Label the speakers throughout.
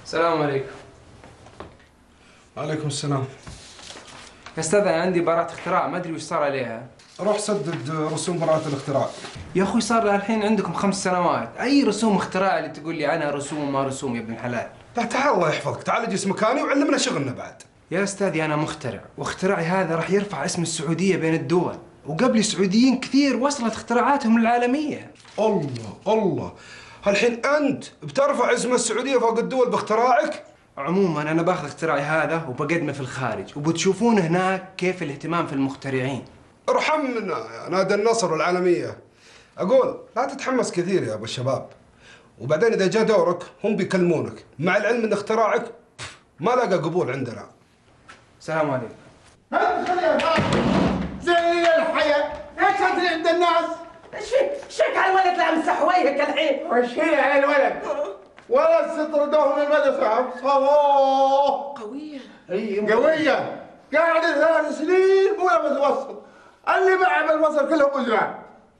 Speaker 1: السلام عليكم.
Speaker 2: وعليكم السلام.
Speaker 1: يا استاذ انا عندي براءة اختراع ما ادري وش صار عليها.
Speaker 2: روح سدد رسوم براءة الاختراع.
Speaker 1: يا اخوي صار لها الحين عندكم 5 سنوات، اي رسوم اختراع اللي تقول لي عنها رسوم وما رسوم يا ابن الحلال؟
Speaker 2: لا تعال الله يحفظك، تعال اجلس مكاني وعلمنا شغلنا بعد.
Speaker 1: يا استاذي انا مخترع، واختراعي هذا راح يرفع اسم السعودية بين الدول، وقبلي سعوديين كثير وصلت اختراعاتهم العالمية.
Speaker 2: الله الله، الحين انت بترفع اسم السعودية فوق الدول باختراعك؟
Speaker 1: عموما انا باخذ اختراعي هذا وبقدمه في الخارج، وبتشوفون هناك كيف الاهتمام في المخترعين.
Speaker 2: ارحمنا يا نادي النصر والعالمية. اقول لا تتحمس كثير يا ابو الشباب، وبعدين اذا جاء دورك هم بيكلمونك، مع العلم ان اختراعك ما لقى قبول عندنا.
Speaker 1: السلام عليكم.
Speaker 3: زي الحياة، ايش تدري عند الناس؟
Speaker 4: شيك على الولد اللي عم يسحويك الحين.
Speaker 3: وش هي على الولد؟ ولد ستردوه من المدرسة. صووه
Speaker 4: قوية.
Speaker 3: قوية. قاعد 3 سنين أولى متوسط. اللي معه بالمصر كلهم أجرة.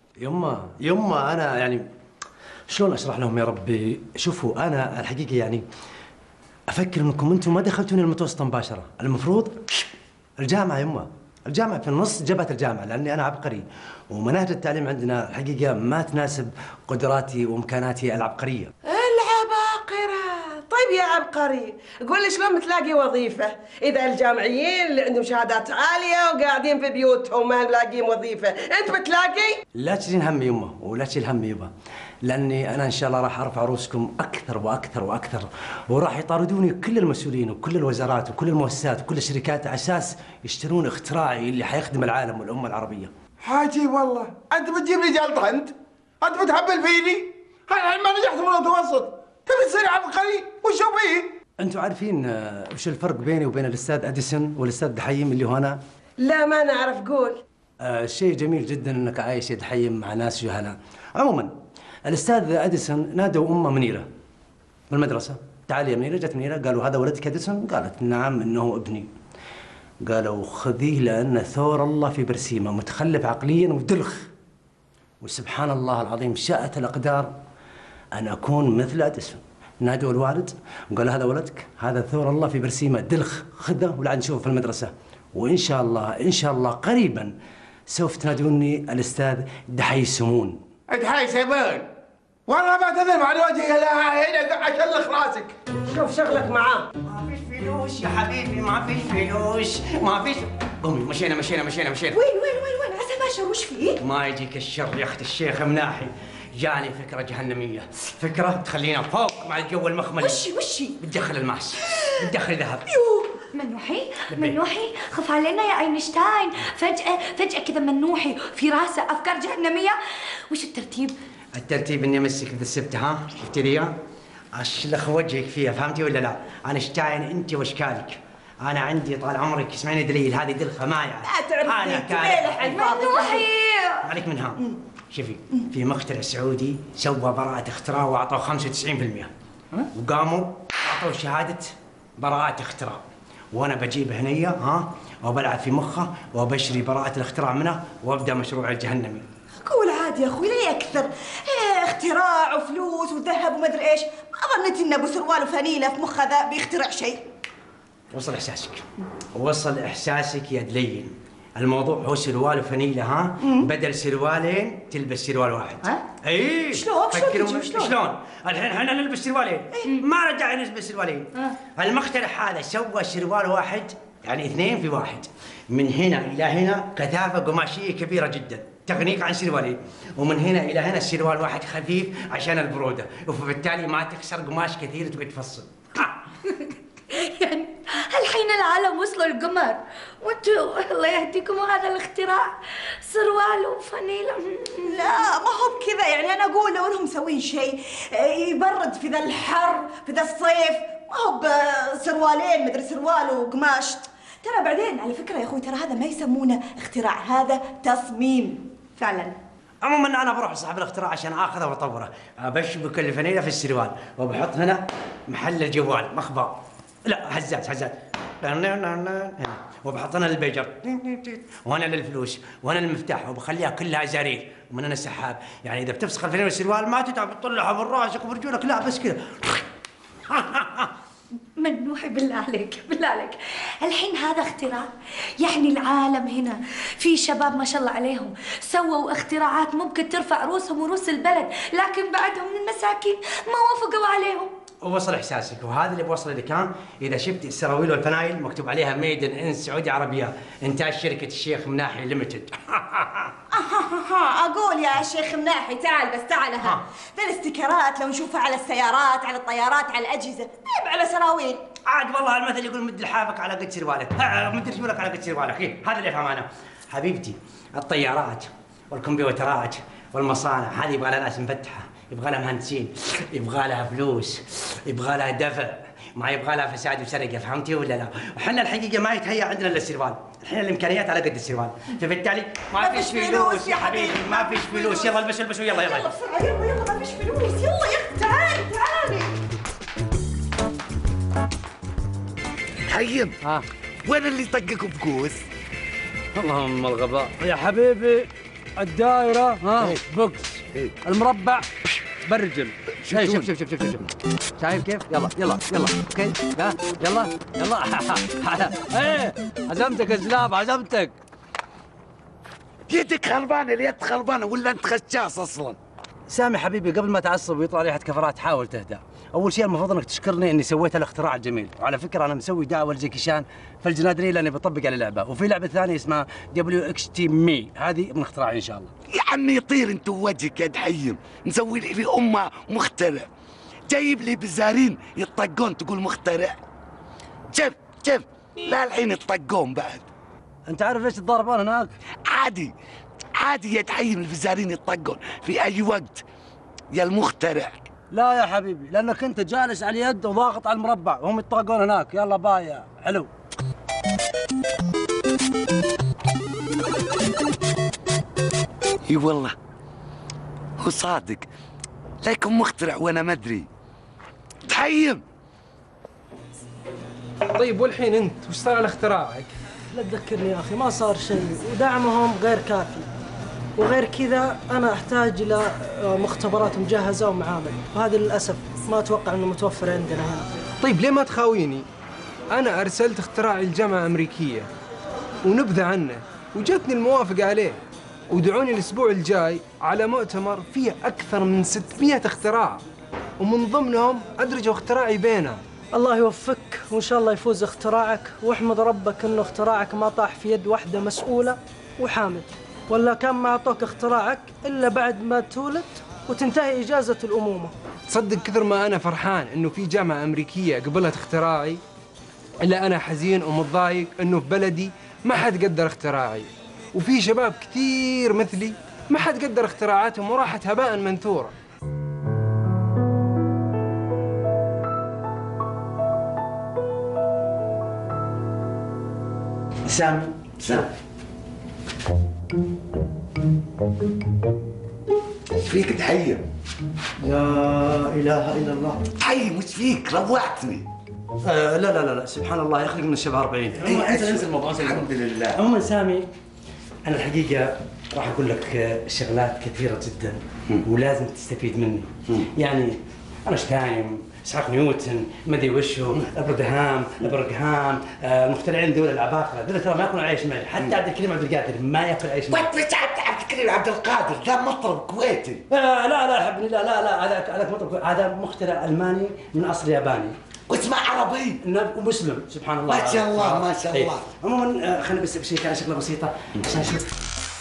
Speaker 5: يما انا يعني شلون اشرح لهم يا ربي؟ شوفوا انا الحقيقه يعني افكر انكم انتم ما دخلتوني المتوسط مباشره، المفروض الجامعه يما، الجامعه في النص جبهه الجامعه، لاني انا عبقري ومناهج التعليم عندنا الحقيقه ما تناسب قدراتي وامكاناتي العبقريه.
Speaker 4: العباقرة. طيب يا عبقري، قول لي شلون بتلاقي وظيفة؟ إذا الجامعيين اللي عندهم شهادات عالية وقاعدين في بيوتهم ما لاقيين وظيفة، أنت بتلاقي؟
Speaker 5: لا تشيلين هم يما ولا تشيل هم يبا، لاني انا ان شاء الله راح ارفع رؤوسكم اكثر واكثر واكثر، وراح يطاردوني كل المسؤولين وكل الوزارات وكل المؤسسات وكل الشركات على اساس يشترون اختراعي اللي حيخدم العالم والامه العربيه.
Speaker 3: عجيب والله، أنت بتجيب لي جلطة أنت؟ أنت بتهبل فيني؟ أنا ما نجحت من المتوسط، تبي تصير عبقري؟ وشو فيه؟
Speaker 5: انتم عارفين وش الفرق بيني وبين الاستاذ اديسون والاستاذ دحيم اللي هو انا؟
Speaker 4: لا ما نعرف، قول.
Speaker 5: شيء جميل جدا انك عايش يا دحيم مع ناس جهلاء. عموما الاستاذ اديسون نادوا امه منيره بالمدرسه، تعالي يا منيره. جت منيره قالوا هذا ولدك اديسون؟ قالت نعم انه ابني. قالوا خذيه لان ثور الله في برسيمه، متخلف عقليا ودلخ. وسبحان الله العظيم شاءت الاقدار ان اكون مثل اديسون. نادوا الوالد وقالوا هذا ولدك، هذا ثور الله في برسيمه دلخ، خذه ولا نشوفه في المدرسه، وان شاء الله ان شاء الله قريبا سوف تنادوني الاستاذ دحيسمون.
Speaker 3: دحيسمون؟ والله ما تذهب عن وجهي لا هنا اشلخ راسك.
Speaker 4: شوف شغلك معاه.
Speaker 5: ما فيش فلوس يا حبيبي، ما فيش فلوس، ما فيش. قومي مشينا.
Speaker 6: وين عسى باشا وش فيه؟
Speaker 5: ما يجيك الشر يا اخت الشيخ مناحي، جاني فكرة جهنمية، فكرة تخلينا فوق مع الجو المخملي.
Speaker 6: وشي؟
Speaker 5: بتدخل الماس، بتدخل ذهب.
Speaker 6: منوحي خف علينا يا اينشتاين، فجأة كذا منوحي في راسه افكار جهنمية. وش الترتيب؟
Speaker 5: الترتيب اني امسك ذا السبتة، ها شفتي ذي؟ اشلخ وجهك فيها، فهمتي ولا لا؟ اينشتاين انت واشكالك. انا عندي طال عمرك اسمعيني دليل، هذه دلخه ما يعني.
Speaker 4: لا تعرف
Speaker 5: انا
Speaker 4: كان
Speaker 6: منوحي
Speaker 5: عليك منها. شوفي في مخترع سعودي سوى براءة اختراع واعطوه 95%، وقاموا اعطوه شهادة براءة اختراع، وانا بجيب هنيه ها وبلعب في مخه وبشري براءة الاختراع منه وابدا مشروع الجهنمي.
Speaker 6: قول عادي يا اخوي ليه اكثر؟ اختراع وفلوس وذهب ومدري ايش، ما ظنيت ان ابو سروال وفانيله في مخه ذا بيخترع شيء.
Speaker 5: وصل احساسك يا دليل. الموضوع هو سروال وفانيله، ها؟ بدل سروالين تلبس سروال واحد.
Speaker 6: ها؟
Speaker 5: اي
Speaker 6: شلون
Speaker 5: الحين احنا نلبس سروالين. ما رجع نلبس سروالين. المخترع هذا سوى سروال واحد، يعني 2 في 1. من هنا الى هنا كثافه قماشيه كبيره جدا تغنيك عن سروالين، ومن هنا الى هنا السروال واحد خفيف عشان البروده، وبالتالي ما تكسر قماش كثير تقعد تفصل.
Speaker 6: يعني الحين العالم وصلوا القمر وانتوا الله يهديكم هذا الاختراع سروال وفانيلا. لا ما هو بكذا، يعني انا اقول لو انهم مسوين شيء يبرد في ذا الحر في ذا الصيف، ما هو بسروالين مدري سروال وقماش. ترى بعدين على فكره يا اخوي ترى هذا ما يسمونه اختراع، هذا تصميم فعلا.
Speaker 5: عموما انا بروح لصاحب الاختراع عشان اخذه واطوره، بشبك الفانيله في السروال وبحط هنا محل الجوال مخبار، لا هزاز وبحط هنا البيجر وهنا الفلوس وهنا المفتاح، وبخليها كلها زرير، ومن هنا سحاب، يعني اذا بتفسخ الفانيله والسروال ما تتعب تطلعها من راسك وبرجولك، لا بس كذا
Speaker 6: منوحي بالله عليك بالله عليك، الحين هذا اختراع؟ يعني العالم هنا في شباب ما شاء الله عليهم سووا اختراعات ممكن ترفع روسهم وروس البلد، لكن بعدهم من المساكين ما وافقوا عليهم.
Speaker 5: ووصل احساسك، وهذا اللي بوصله لك كان اذا شفت السراويل والفنايل مكتوب عليها ميدن ان سعودي عربيه، انتاج شركه الشيخ مناحي ليمتد.
Speaker 7: اقول يا شيخ مناحي تعال بس تعال ذا الاستيكرات لو نشوفها على السيارات على الطيارات على الاجهزه طيب على سراويل.
Speaker 5: عاد والله المثل يقول مد لحافك على قد سروالك، مد رجولك على قد سروالك، هذا اللي افهم انا. حبيبتي الطيارات والكمبيوترات والمصانع هذه يبغى لها ناس مفتحه، يبغى لها مهندسين، يبغى لها فلوس، يبغى لها دفع، ما يبغى لها فساد وسرقه، فهمتي ولا لا؟ وحنا الحقيقه ما يتهيأ عندنا الا السروال، الحين الامكانيات على قد السروال، فبالتالي ما فيش فلوس يا حبيبي، ما فيش فلوس، يلا البسوا يلا
Speaker 7: يلا بسرعه يلا ما فيش فلوس، يلا يا اختي تعالي.
Speaker 8: حيم وين اللي طقكم بكوس؟
Speaker 9: اللهم الغباء يا حبيبي، الدائرة بوكس، المربع برجل. شوف شايف كيف؟ يلا اوكي يلا ايه عزمتك يا زلاب عزمتك.
Speaker 8: يدك خربانه اليد خربانه ولا انت خشاص اصلا؟
Speaker 5: سامي حبيبي قبل ما تعصب ويطلع ريحه كفرات حاول تهدى. اول شيء المفروض انك تشكرني اني سويت الاختراع الجميل، وعلى فكره انا مسوي دعوه لجاكي شان في الجنادريه لاني بطبق على لعبه، وفي لعبه ثانيه اسمها WXT مي، هذه من اختراعي ان شاء الله.
Speaker 8: يا عمي يطير انت وجهك يا دحيم، مسوي لي امه مخترع، جايب لي بزارين يطقون تقول مخترع. شوف لا الحين يطقون بعد.
Speaker 5: انت عارف ليش تضاربون هناك؟
Speaker 8: عادي يا دحيم، البزارين يطقون في اي وقت يا المخترع.
Speaker 5: لا يا حبيبي لانك انت جالس على اليد وضاغط على المربع وهم يطاقون هناك. يلا بايا حلو.
Speaker 8: اي والله هو صادق، لكن مخترع وانا ما ادري. دحيم
Speaker 1: طيب والحين انت وش صار على اختراعك؟
Speaker 10: لا تذكرني يا اخي، ما صار شيء ودعمهم غير كافي، وغير كذا انا احتاج الى مختبرات مجهزه ومعامل، وهذه للاسف ما اتوقع انه متوفر عندنا هنا.
Speaker 1: طيب ليه ما تخاويني؟ انا ارسلت اختراعي لجامعه امريكيه ونبذه عنه وجتني الموافقه عليه، ودعوني الاسبوع الجاي على مؤتمر فيه اكثر من 600 اختراع، ومن ضمنهم ادرجوا اختراعي بينهم.
Speaker 10: الله يوفقك وان شاء الله يفوز اختراعك، واحمد ربك انه اختراعك ما طاح في يد واحده مسؤوله وحامل، ولا كان ما اعطوك اختراعك الا بعد ما تولد وتنتهي اجازه الامومه.
Speaker 1: تصدق كثر ما انا فرحان انه في جامعه امريكيه قبلت اختراعي، الا انا حزين ومتضايق انه في بلدي ما حد قدر اختراعي، وفي شباب كثير مثلي ما حد قدر اختراعاتهم وراحت هباء منثورا.
Speaker 5: سامي
Speaker 8: ايش فيك دحيم؟
Speaker 5: لا اله الا الله.
Speaker 8: دحيم ايش فيك؟ روعتني.
Speaker 5: لا سبحان الله يخلق من الشبه 40. انسى الموضوع.
Speaker 8: الحمد لله.
Speaker 5: عموما سامي انا الحقيقه راح اقول لك شغلات كثيره جدا ولازم تستفيد مني. يعني اينشتاين، اسحاق نيوتن، ما ادري وشو، ابراهام، المخترعين ذول العباقره، ذول ترى ما ياكلون عيش معي، حتى عبد الكريم عبد القادر ما ياكل عيش معي.
Speaker 8: وانت مش عبد الكريم عبد القادر، ذا مطرب كويتي.
Speaker 5: لا يا حبني، لا هذاك مطرب، هذا مخترع الماني من اصل ياباني.
Speaker 8: واسمه عربي
Speaker 5: ومسلم سبحان الله.
Speaker 8: ما شاء الله ما شاء الله.
Speaker 5: عموما خلينا بس بشيء كان شغله بسيطه عشان اشوف.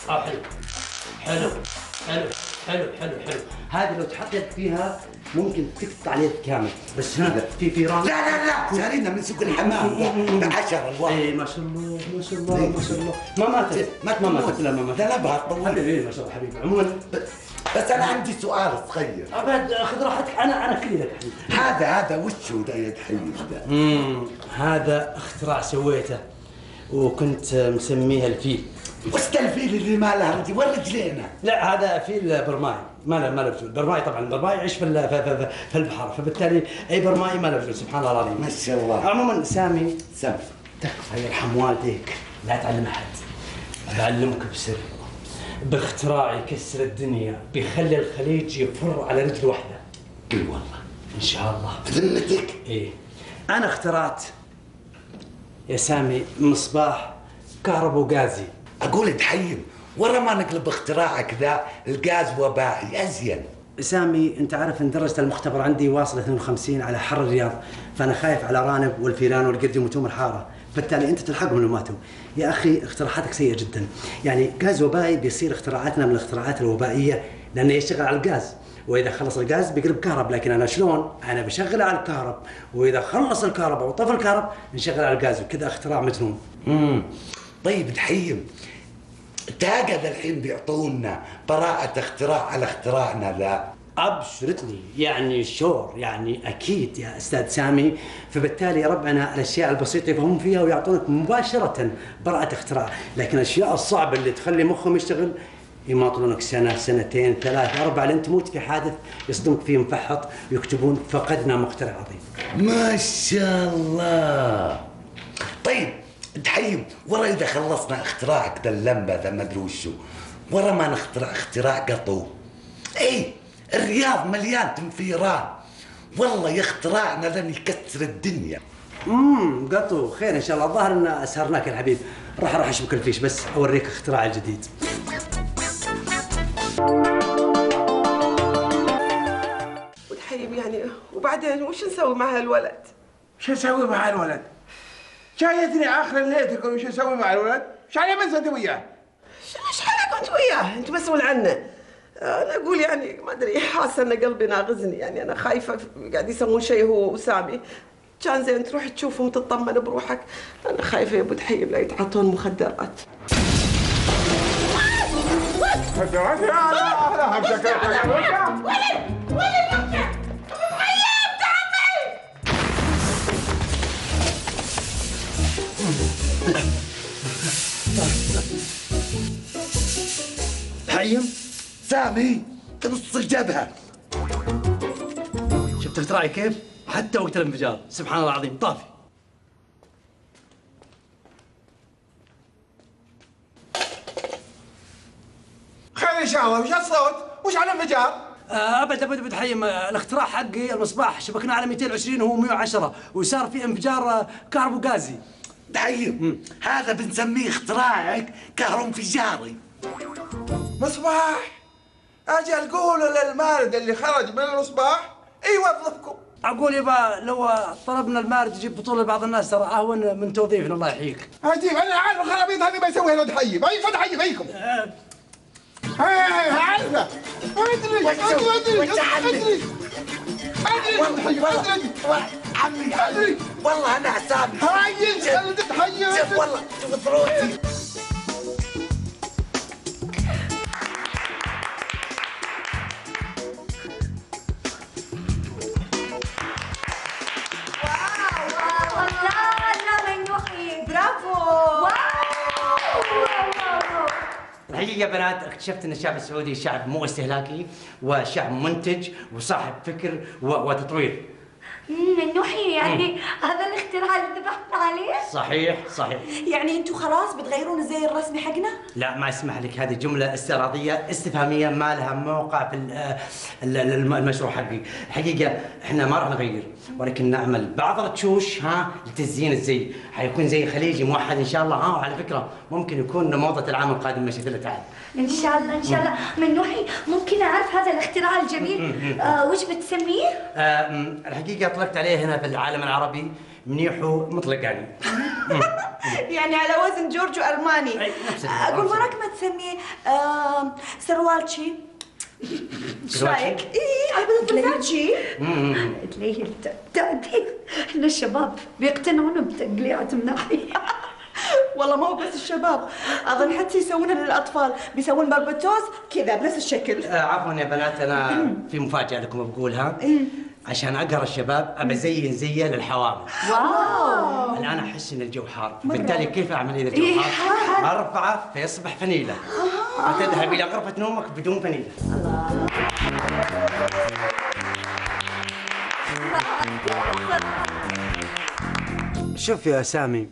Speaker 5: حلو. هذه لو تحط يد فيها ممكن تقطع اليد كامل، بس هنا في رام.
Speaker 8: لا شارينا من سوق الحمام ب10 الواحد.
Speaker 5: اي ما شاء الله. ما ماتت. لا ما ماتت.
Speaker 8: ذنبها طويل.
Speaker 5: حبيبي ما شاء الله حبيبي. عموما
Speaker 8: بس انا عندي سؤال صغير.
Speaker 5: ابد خذ راحتك، انا كلي لك حبيبي.
Speaker 8: هذا وشو ده يا دحيم ده؟
Speaker 5: هذا اختراع سويته وكنت مسميها الفيل.
Speaker 8: وش الفيل اللي ما له رجل والرجلين؟
Speaker 5: لا هذا فيل برمائي، ما له رجل. برمائي طبعا البرمائي يعيش في البحر، فبالتالي اي برمائي ما له رجل. سبحان الله العظيم.
Speaker 8: ما شاء الله.
Speaker 5: عموما سامي تكفى يرحم والديك، لا تعلم احد. بعلمك بسر، باختراع يكسر الدنيا، بيخلي الخليج يفر على رجل واحده.
Speaker 8: قل والله.
Speaker 5: ان شاء الله.
Speaker 8: بذمتك؟
Speaker 5: ايه انا اخترعت يا سامي مصباح كهربوغازي.
Speaker 8: اقول دحيم ورا ما نقلب اختراعك ذا الغاز وبائي ازين.
Speaker 5: سامي انت عارف ان درجه المختبر عندي واصله 52 على حر الرياض، فانا خايف على رانب والفيران والقرد يموتون من الحاره، بالتالي انت تلحقهم لو ماتوا. يا اخي اقتراحاتك سيئه جدا، يعني غاز وبائي بيصير اختراعاتنا من الاختراعات الوبائيه لانه يشتغل على الغاز، واذا خلص الغاز بيقلب كهرب، لكن انا شلون؟ انا بشغله على الكهرب، واذا خلص الكهرباء وطفى الكهرب نشغل على الغاز، وكذا اختراع مجنون.
Speaker 8: طيب دحيم تاقد الحين بيعطونا براءة اختراع على اختراعنا ذا.
Speaker 5: ابشرتني يعني شور، يعني اكيد يا استاذ سامي، فبالتالي ربعنا الاشياء البسيطه يفهمون فيها ويعطونك مباشره براءه اختراع، لكن الاشياء الصعبه اللي تخلي مخهم يشتغل يماطلونك سنه سنتين ثلاث اربع لين تموت في حادث يصدمك فيه مفحط ويكتبون فقدنا مخترع عظيم.
Speaker 8: ما شاء الله. طيب دحيم ورا اذا خلصنا اختراعك ذا اللمبه ذا ما ادري وشو، ورا ما نخترع اختراع قطو. اي الرياض مليان تنفيران، والله يا اختراعنا لن يكسر الدنيا.
Speaker 5: قطو خير ان شاء الله. الظاهر ان اسهرناك يا الحبيب. راح اشبك الفيش بس اوريك اختراع الجديد.
Speaker 4: ودحيم يعني وبعدين وش نسوي مع هالولد؟
Speaker 3: شو اسوي مع الولد؟ جايتني اخر الليل تقول وش اسوي مع الولد؟ ايش علي بس انت وياه؟
Speaker 4: ايش حالك انت وياه؟ انت مسؤول عنه. انا اقول يعني ما ادري، حاسه ان قلبي ناغزني، يعني انا خايفه قاعد يسوون شيء هو وسامي. كان زين تروح تشوفهم وتطمن بروحك، انا خايفه يا ابو دحيم لا يتعاطون مخدرات.
Speaker 3: مخدرات؟ لا همسك
Speaker 6: ولد
Speaker 5: دحيم
Speaker 8: سامي نص الجبهه.
Speaker 5: شفت اختراعي كيف؟ حتى وقت الانفجار سبحان الله العظيم طافي.
Speaker 3: خير ان شاء الله. وش الصوت؟ وش على الانفجار؟
Speaker 5: ابد دحيم، الاختراع حقي المصباح شبكنا على 220 وهو 110 وصار في انفجار كهربوغازي.
Speaker 8: دحيم هذا بنسميه اختراعك كهروانفجاري.
Speaker 3: مصباح؟ اجل قولوا للمارد اللي خرج من المصباح يوظفكم.
Speaker 5: اقول يبا لو طلبنا المارد يجيب بطوله لبعض الناس ترى اهون من توظيفنا الله يحييك.
Speaker 3: عجيب انا عارف الخرابيط هذه ما يسويها الا دحيم، اي فدحيم فيكم. عارفه.
Speaker 8: ادري والله انا سامي.
Speaker 3: هاي دحيم.
Speaker 8: شوف والله شوف ثروتي.
Speaker 5: الحقيقة يا بنات اكتشفت ان الشعب السعودي شعب مو استهلاكي وشعب منتج وصاحب فكر وتطوير.
Speaker 6: النحي يعني هذا الاختراع اللي ذبحنا عليه؟
Speaker 5: صحيح.
Speaker 7: يعني انتم خلاص بتغيرون الزي الرسمي حقنا؟
Speaker 5: لا ما يسمح لك، هذه جملة استعراضية استفهامية ما لها موقع في المشروع حقي. الحقيقة احنا ما راح نغير، ولكن نعمل بعض التشوش لتزيين الزي، حيكون زي خليجي موحد ان شاء الله. وعلى فكرة ممكن يكون موضة العام القادم مشيئة الله تعالى.
Speaker 6: ان شاء الله. من نوحي ممكن اعرف هذا الاختراع الجميل وش بتسميه؟
Speaker 5: الحقيقة اطلقت عليه هنا في العالم العربي منيحو مطلقاني.
Speaker 7: يعني على وزن جورجو ارماني. اقول وراك ما تسميه سروالتشي. ايش رايك؟ اي تليلتشي.
Speaker 6: تليل التأديب. احنا الشباب بيقتنعون بتقليعة مناحي.
Speaker 7: والله ما هو بس الشباب، اظن حتى يسوونها للاطفال، بيسوون بربتوز كذا بنفس الشكل.
Speaker 5: عفوا يا بنات انا في مفاجأة لكم بقولها. عشان اقهر الشباب ابى ازين زيه للحوامل.
Speaker 6: واو.
Speaker 5: الان احس ان الجو حار، بالتالي كيف اعمل اذا الجو حار؟ ارفعه فيصبح فنيله. وتذهب الى غرفة نومك بدون فنيله. شوف يا سامي،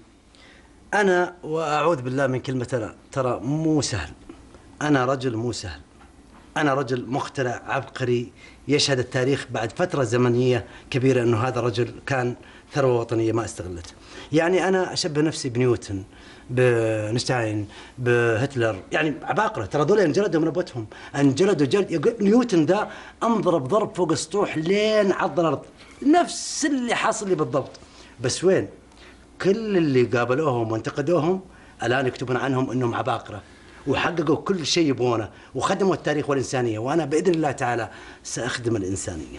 Speaker 5: أنا وأعوذ بالله من كلمة ترى مو سهل. أنا رجل مو سهل، أنا رجل مخترع عبقري يشهد التاريخ بعد فترة زمنية كبيرة أنه هذا الرجل كان ثروة وطنية ما استغلته. يعني أنا أشبه نفسي بنيوتن، بنشتاين، بهتلر، يعني عباقرة. ترى دول انجلدوا من أبوتهم، انجلدوا جلد. نيوتن ذا انضرب ضرب فوق السطوح لين عض الأرض، نفس اللي حاصل لي بالضبط. بس وين؟ كل اللي قابلوهم وانتقدوهم الآن يكتبون عنهم أنهم عباقرة وحققوا كل شيء يبغونه وخدموا التاريخ والإنسانية، وأنا بإذن الله تعالى سأخدم الإنسانية.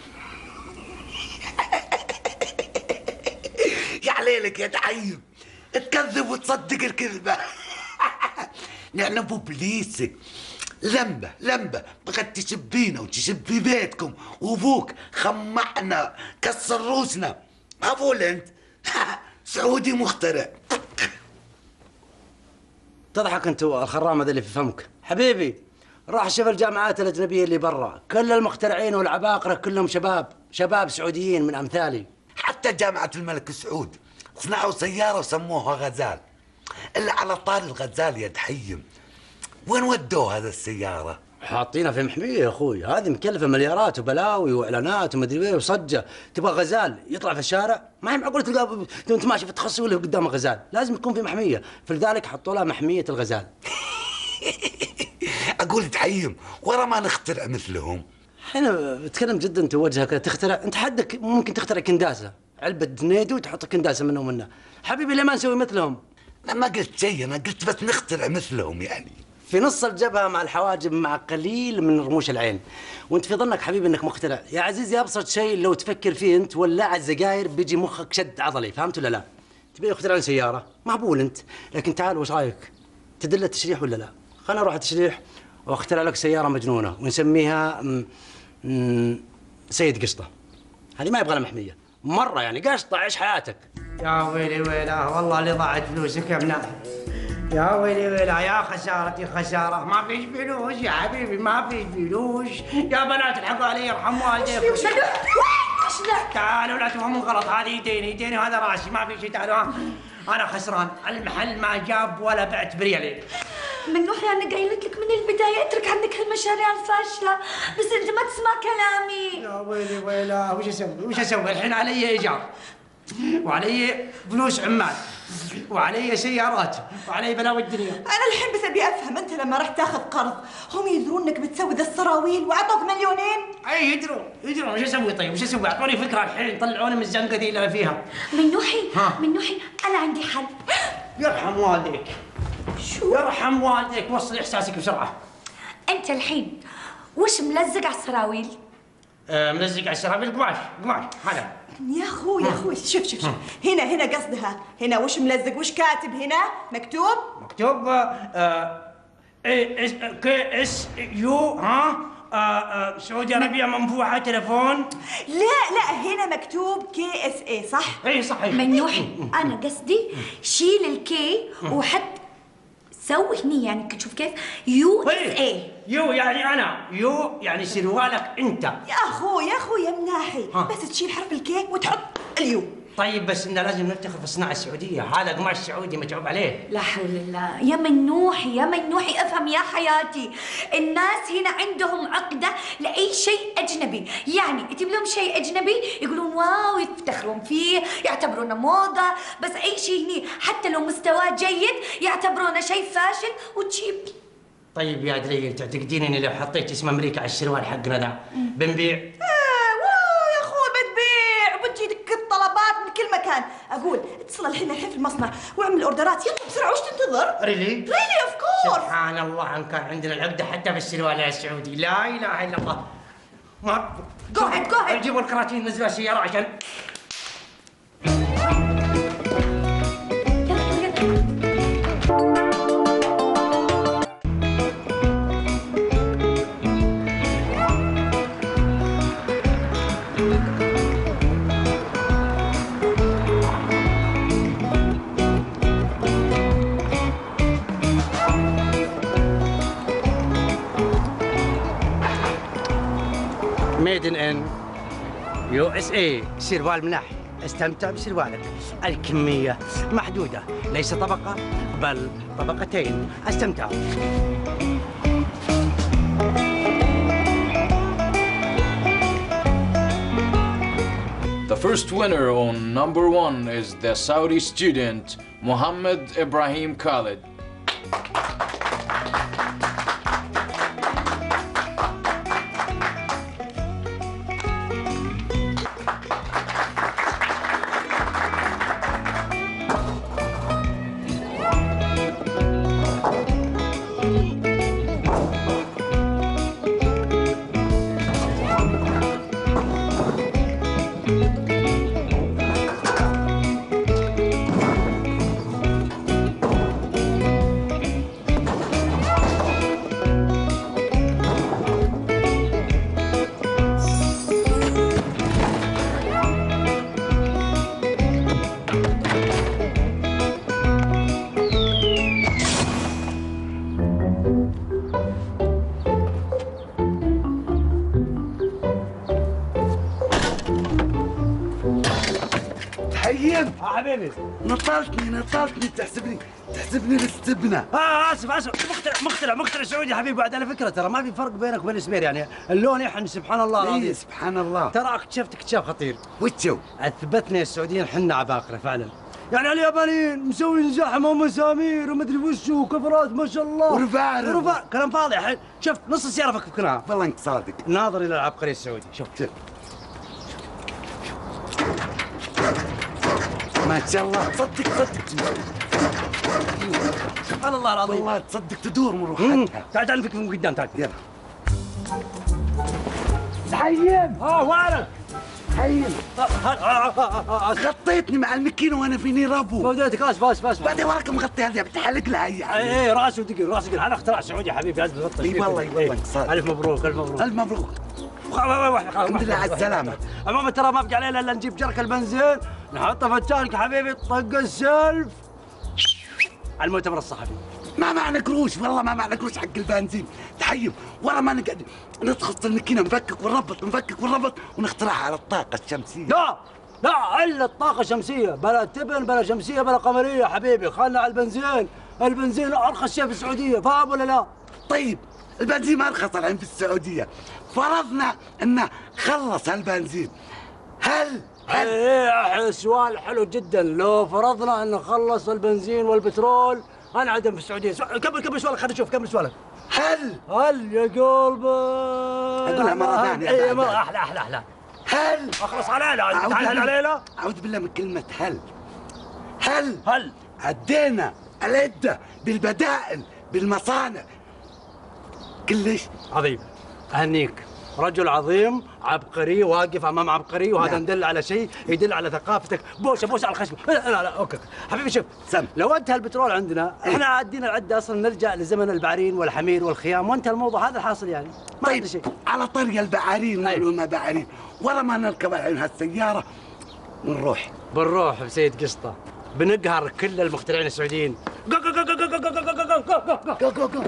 Speaker 8: يا عليلك يا دحيم، تكذب وتصدق الكذبة. نحن ابو بليسك لمبة بغت تشبينا وتشبي بيتكم، وابوك خمعنا كسر روسنا. ابول انت سعودي مخترع.
Speaker 5: تضحك انت الخرام هذا اللي في فمك. حبيبي راح شوف الجامعات الأجنبية اللي برا، كل المخترعين والعباقرة كلهم شباب سعوديين من أمثالي.
Speaker 8: حتى جامعة الملك سعود صنعوا سيارة وسموها غزال. إلا على طار الغزال يا دحيم، وين ودوه هذا السيارة؟
Speaker 5: حاطينها في محمية يا أخوي، هذه مكلفة مليارات وبلاوي وإعلانات ومدري إيه وصجة. تبغى غزال يطلع في الشارع؟ ما هي معقولة تلقاه أنت ماشي في التخصص ولا قدامه غزال، لازم يكون في محمية، فلذلك حطوا لها محمية الغزال.
Speaker 8: أقول دحيم ورا ما نخترع مثلهم.
Speaker 5: أنا بتكلم جد، أنت وجهك تخترع، أنت حدك ممكن تخترع كنداسة، علبة دنيدو وتحط كنداسة منه ومنه. حبيبي ليه ما نسوي مثلهم؟
Speaker 8: أنا ما قلت شيء، أنا قلت بس نخترع مثلهم يعني.
Speaker 5: في نص الجبهة مع الحواجب مع قليل من رموش العين، وانت في ظنك حبيبي انك مخترع. يا عزيزي ابسط شيء لو تفكر فيه انت ولع السجاير بيجي مخك شد عضلي، فهمت ولا لا؟ تبي اخترع سيارة؟ مهبول انت، لكن تعال وش رايك؟ تدل التشريح ولا لا؟ خلنا نروح التشريح واخترع لك سيارة مجنونة ونسميها سيد قشطة. هذه ما يبغى لها محمية مرة، يعني قشطة عيش حياتك.
Speaker 11: يا ويلي ويلا والله اللي ضاعت فلوسك يا ابنائي. يا ويلي ويلا يا خسارتي خسارة، ما فيش فلوس يا حبيبي، ما فيش فلوس. يا بنات الحقوا علي يرحم والديكم. تعالوا لا تفهمون غلط، هذه يديني وهذا راسي، ما في شيء. تعالوا أنا خسران، المحل ما جاب ولا بعت بريالين.
Speaker 6: منوحي أنا قايلة لك من البداية اترك عنك هالمشاريع الفاشلة، بس أنت ما تسمع كلامي.
Speaker 11: يا ويلي ويلا، وش أسوي؟ الحين علي إيجار وعلي فلوس عمال وعلي سيارات وعلي بلاوي الدنيا.
Speaker 7: انا الحين بس ابي افهم، انت لما رحت تاخذ قرض هم يدرون انك بتسوي ذا السراويل وعطوك مليونين؟
Speaker 11: اي يدرون وش اسوي؟ طيب وش اسوي؟ اعطوني فكره الحين، طلعوني من الزنقه دي اللي انا فيها.
Speaker 6: منوحي انا عندي حل.
Speaker 11: يرحم والديك. شو يرحم والديك؟ وصل احساسك بسرعه.
Speaker 6: انت الحين وش ملزق على السراويل؟
Speaker 11: ملزق على السراويل قماش هذا.
Speaker 7: يا اخوي شوف هنا قصدها، هنا وش ملزق؟ وش كاتب هنا؟ مكتوب
Speaker 11: كي اس يو سعودي عربية منفوحة تلفون.
Speaker 7: لا هنا مكتوب كي اس اي صح؟
Speaker 11: اي صحيح.
Speaker 6: منوحي انا قصدي شيل الكي وحط سوي هني، يعني تشوف كيف يو اس اي.
Speaker 11: يو يعني انا، يو يعني سروالك انت.
Speaker 7: يا اخوي يا مناحي، بس تشيل حرف الكي وتحط اليو.
Speaker 11: طيب بس إننا لازم نفتخر في الصناعة السعودية، هذا قماش سعودي متعوب عليه.
Speaker 6: لا حول الله. يا منوحي افهم يا حياتي، الناس هنا عندهم عقدة لأي شيء أجنبي، يعني تجيب لهم شيء أجنبي يقولون واو يفتخرون فيه، يعتبرونه موضة، بس أي شيء هني حتى لو مستواه جيد يعتبرونه شيء فاشل وتشيب.
Speaker 11: طيب يا دليل تعتقدين إني لو حطيت اسم أمريكا على الشروال حقنا ذا بنبيع؟
Speaker 7: من كل مكان. اقول اتصل الحين في المصنع واعمل اوردرات، يلا بسرعه، وش تنتظر؟
Speaker 11: ريلي
Speaker 7: اوف كورس.
Speaker 11: سبحان الله ان كان عندنا العقده حتى في السروال السعودي، لا اله الا الله. ما
Speaker 6: جو هيد
Speaker 11: جيبوا الكراتين نزلوا السياره عشان ميد ان USA. سروال مناحي، استمتع بسروالك. الكمية محدودة، ليس طبقة بل طبقتين. استمتع.
Speaker 12: first winner on number 1 is the Saudi student Mohammed Ibrahim Khalid.
Speaker 8: تحيم
Speaker 5: حبيبي
Speaker 8: نطلتني تحسبني الاستبنة.
Speaker 5: اسف مخترع سعودي حبيبي. بعد على فكره ترى ما في فرق بينك وبين سمير، يعني اللون يحن سبحان الله العظيم.
Speaker 8: اي سبحان الله.
Speaker 5: ترى اكتشفت اكتشاف خطير.
Speaker 8: وتشو؟
Speaker 5: اثبتنا السعوديين حنا عباقره فعلا. يعني اليابانيين مسوين زحمه ومسامير ومدري وش وكفرات ما شاء الله ورفاع كلام فاضي. الحين شفت نص السياره فككناها.
Speaker 8: والله انت صادق.
Speaker 5: ناظر الى العبقري السعودي. شوف
Speaker 8: ما شاء الله. تصدق
Speaker 5: سبحان الله العظيم.
Speaker 8: والله تصدق تدور مروحتها.
Speaker 5: تعال نفك من قدام تعال.
Speaker 8: يلا تحيم.
Speaker 5: وارد
Speaker 8: تحيم. غطيتني مع المكينه وانا فيني رابو.
Speaker 5: فوديتك اسف
Speaker 8: بعدين وراك مغطي هذه بتحلق لها هي.
Speaker 5: اي راسه دقيق هذا اختراع سعودي يا حبيبي لازم تغطي.
Speaker 8: اي والله صادق.
Speaker 5: الف مبروك.
Speaker 8: الحمد لله على السلامة.
Speaker 5: عموما ترى ما بقى علينا الا نجيب جرك البنزين نحطه في التانك حبيبي طق السلف على المؤتمر الصحفي.
Speaker 8: ما معنا قروش والله ما معنا قروش حق البنزين. تحيم ورا ما نقعد ندخل الماكينه نفكك ونربط ونخترعها على الطاقة الشمسية.
Speaker 5: لا الا الطاقة الشمسية، بلا تبن بلا شمسية بلا قمرية حبيبي. خلنا على البنزين ارخص شيء في السعودية، فاهم ولا لا؟
Speaker 8: طيب البنزين ما رخص الحين في السعودية، فرضنا انه خلص البنزين، هل
Speaker 5: سؤال حلو جدا. لو فرضنا انه خلص البنزين والبترول انعدم في السعودية، كمل سؤالك خلينا نشوف. كمل سؤالك.
Speaker 8: هل
Speaker 5: يا قلبي
Speaker 8: اقولها مرة ثانية.
Speaker 5: مرة احلى.
Speaker 8: هل
Speaker 5: اخلص علينا تعال علينا.
Speaker 8: اعوذ بالله من كلمة هل عدينا العدة بالبدائل بالمصانع كلش
Speaker 5: عظيم. اهنيك رجل عظيم عبقري واقف امام عبقري، وهذا ندل على شيء يدل على ثقافتك. بوسه على الخشمه. لا اوكي حبيبي شوف لو انتهى البترول عندنا احنا عدينا العده اصلا نرجع لزمن البعارين والحمير والخيام وانتهى الموضوع. هذا الحاصل يعني ما
Speaker 8: طيب
Speaker 5: شيء.
Speaker 8: على طريق البعارين وما بعارين ورا ما نركب الحين هالسياره بنروح
Speaker 5: بسيد قسطه بنقهر كل المخترعين السعوديين. جو.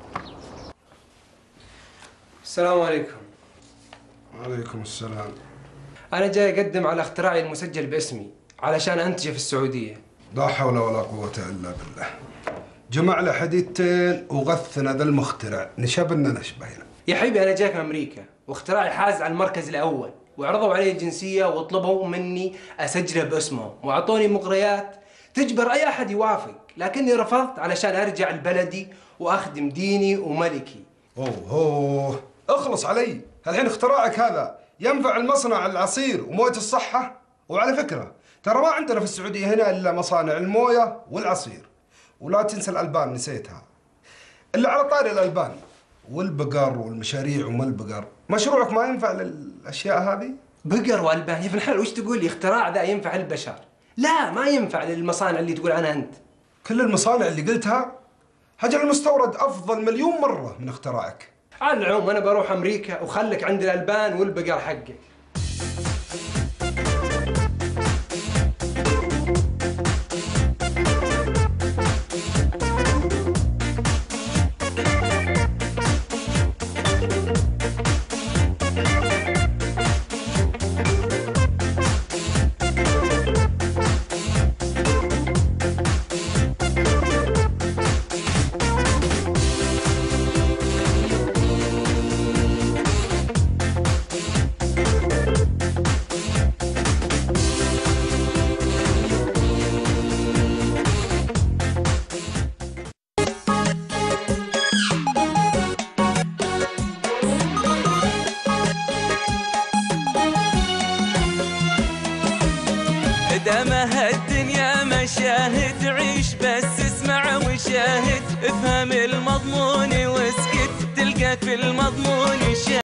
Speaker 1: السلام عليكم.
Speaker 2: وعليكم السلام.
Speaker 1: أنا جاي أقدم على اختراعي المسجل باسمي علشان أنتجه في السعودية.
Speaker 2: لا حول ولا قوة إلا بالله. جمع له حديدتين وغثنا ذا المخترع نشبنا نشبهنا.
Speaker 1: يا حبيبي أنا جاك من أمريكا واختراعي حاز على المركز الأول، وعرضوا علي الجنسية وطلبوا مني أسجله باسمهم وأعطوني مغريات تجبر أي أحد يوافق، لكني رفضت علشان أرجع لبلدي وأخدم ديني وملكي.
Speaker 2: أوه اخلص علي. الحين اختراعك هذا ينفع المصنع العصير وموية الصحة؟ وعلى فكرة ترى ما عندنا في السعودية هنا إلا مصانع الموية والعصير، ولا تنسى الألبان نسيتها. إلا على طاري الألبان والبقر والمشاريع وما البقر، مشروعك ما ينفع للأشياء هذه؟
Speaker 1: بقر وألبان يا ابن الحلال، وش تقول لي اختراع ذا ينفع للبشر؟ لا ما ينفع للمصانع اللي تقول عنها أنت.
Speaker 2: كل المصانع اللي قلتها هجر المستورد أفضل مليون مرة من اختراعك.
Speaker 1: على العموم أنا بروح أمريكا وخلك عند الألبان والبقر حقك.
Speaker 13: يا ما هالدنيا مشاهد، عيش بس اسمع وشاهد، افهم المضمون واسكت تلقى في المضمون